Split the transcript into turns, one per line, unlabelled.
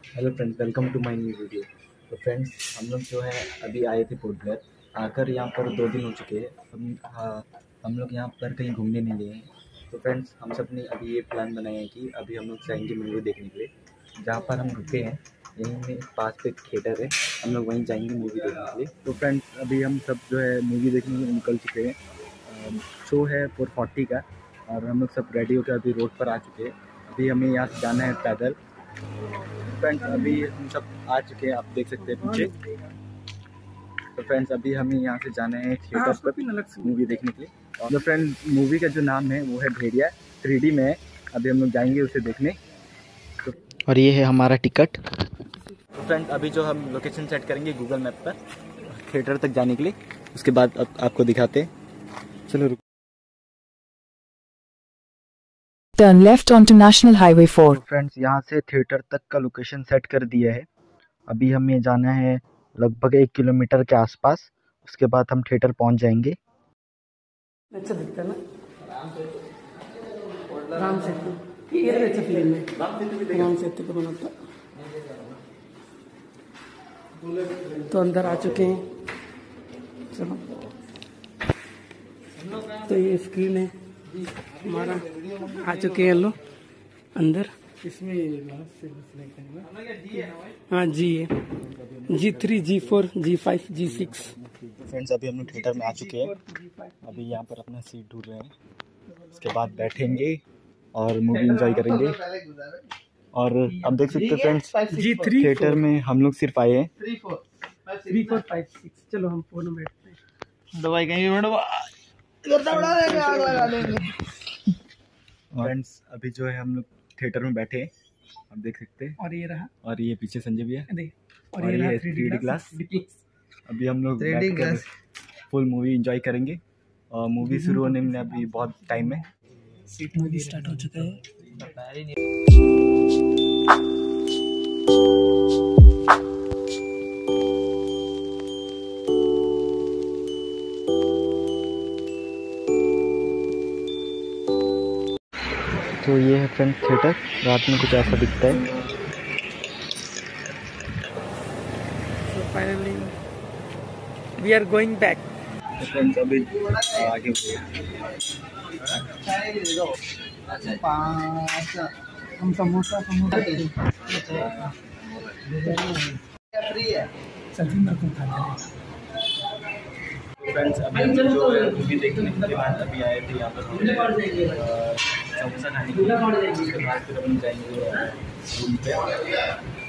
Hello friends, welcome to my new video. तो friends, हम लोग जो है अभी आए थे पोर्ट ब्लेयर। आकर यहाँ पर 2 दिन हो चुके हैं। हम लोग यहाँ पर कहीं घूमने नहीं गए हैं। तो फ्रेंड्स, हम सब ने अभी ये प्लान बनाया है कि अभी हम लोग जाएंगे मूवी देखने के लिए। जहाँ पर हम रुके हैं यहीं में पास पे थिएटर है, हम लोग वहीं जाएंगे मूवी देखने के लिए। तो फ्रेंड्स, अभी हम सब जो है मूवी देखने के लिए निकल चुके हैं। शो है 4:40 का और हम लोग सब रेडी होकर अभी रोड पर आ चुके हैं। अभी हमें यहाँ से जाना है पैदल। फ्रेंड्स, अभी हम सब आ चुके हैं, आप देख सकते हैं पीछे। तो फ्रेंड्स, अभी हमें यहाँ से जाना है थिएटर पर मूवी देखने के लिए। और फ्रेंड्स, मूवी का जो नाम है वो है भेड़िया, 3D में है। अभी हम लोग जाएंगे उसे देखने। तो और ये है हमारा टिकट। तो फ्रेंड्स, अभी जो हम लोकेशन सेट करेंगे गूगल मैप पर थिएटर तक जाने के लिए, उसके बाद आपको दिखाते हैं। चलो
Turn left onto National Highway 4.
तो फ्रेंड्स, यहाँ से थिएटर तक का लोकेशन सेट कर दिया है। अभी हमें जाना है लगभग 1 किलोमीटर के आसपास, उसके बाद हम थिएटर पहुँच जाएंगे।
अच्छा दिखता है ना, राम सेतु ये अच्छा फिल्म में राम सेतु को बनाता। तो अंदर आ चुके हैं, चलो। तो ये स्क्रीन है हमारा, आ चुके हैं लोग अंदर। इसमें हाँ जी, G3 G4 G5 G6।
Friends, अभी हम लोग थिएटर में आ चुके हैं। अभी यहाँ पर अपना सीट ढूंढ रहे हैं, उसके बाद बैठेंगे और मूवी एंजॉय करेंगे। और अब देख सकते हैं फ्रेंड्स, G3 थिएटर में हम लोग सिर्फ आए हैं
3 4 5 6। चलो हम 4 में बैठते हैं।
दवाई कहीं फ्रेंड्स, अभी जो है हम लोग थिएटर में बैठे हैं, आप देख सकते हैं।
और ये रहा,
और ये पीछे संजय भैया,
और ये
3D ग्लास। अभी हम लोग 3D glass full movie enjoy करेंगे। और मूवी शुरू होने में अभी बहुत टाइम है।
मूवी स्टार्ट हो चुका है।
तो ये है फ्रेंड्स थिएटर, रात में कुछ ऐसा दिखता है।
So finally we are going back.
Friends, अभी आगे
हम समोसा
फ्रेंड्स, अभी हम जो है मूवी देखने के बाद अभी आए थे यहाँ पर समोसा खाने के लिए। उसके बाद फिर हम जाएंगे रूम पे।